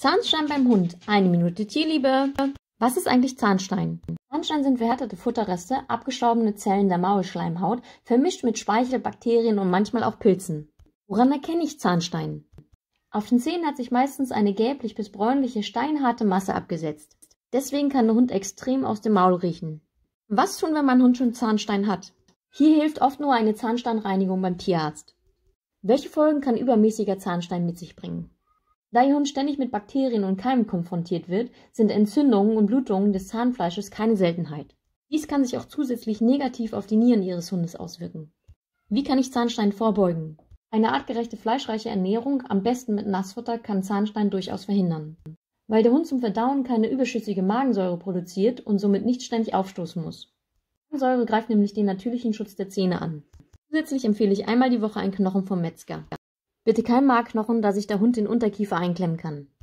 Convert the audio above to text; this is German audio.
Zahnstein beim Hund. 1 Minute Tierliebe. Was ist eigentlich Zahnstein? Zahnstein sind verhärtete Futterreste, abgestorbene Zellen der Maulschleimhaut, vermischt mit Speichel, Bakterien und manchmal auch Pilzen. Woran erkenne ich Zahnstein? Auf den Zähnen hat sich meistens eine gelblich bis bräunliche, steinharte Masse abgesetzt. Deswegen kann der Hund extrem aus dem Maul riechen. Was tun, wenn mein Hund schon Zahnstein hat? Hier hilft oft nur eine Zahnsteinreinigung beim Tierarzt. Welche Folgen kann übermäßiger Zahnstein mit sich bringen? Da Ihr Hund ständig mit Bakterien und Keimen konfrontiert wird, sind Entzündungen und Blutungen des Zahnfleisches keine Seltenheit. Dies kann sich auch zusätzlich negativ auf die Nieren Ihres Hundes auswirken. Wie kann ich Zahnstein vorbeugen? Eine artgerechte fleischreiche Ernährung, am besten mit Nassfutter, kann Zahnstein durchaus verhindern. Weil der Hund zum Verdauen keine überschüssige Magensäure produziert und somit nicht ständig aufstoßen muss. Magensäure greift nämlich den natürlichen Schutz der Zähne an. Zusätzlich empfehle ich einmal die Woche einen Knochen vom Metzger. Bitte kein Markknochen, da sich der Hund den Unterkiefer einklemmen kann.